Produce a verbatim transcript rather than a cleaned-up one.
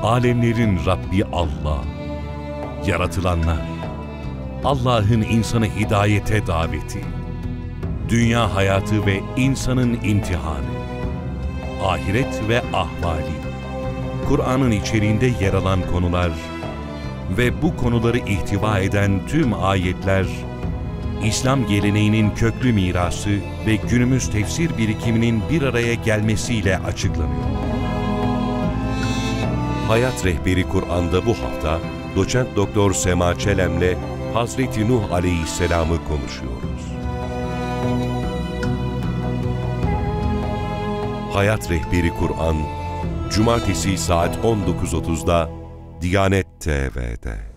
Alemlerin Rabbi Allah, yaratılanlar, Allah'ın insanı hidayete daveti, dünya hayatı ve insanın imtihanı, ahiret ve ahvali, Kur'an'ın içeriğinde yer alan konular ve bu konuları ihtiva eden tüm ayetler, İslam geleneğinin köklü mirası ve günümüz tefsir birikiminin bir araya gelmesiyle açıklanıyor. Hayat Rehberi Kur'an'da bu hafta Doçent Doktor Sema Çelem'le Hazreti Nuh Aleyhisselam'ı konuşuyoruz. Hayat Rehberi Kur'an, Cumartesi saat on dokuz otuzda Diyanet T V'de.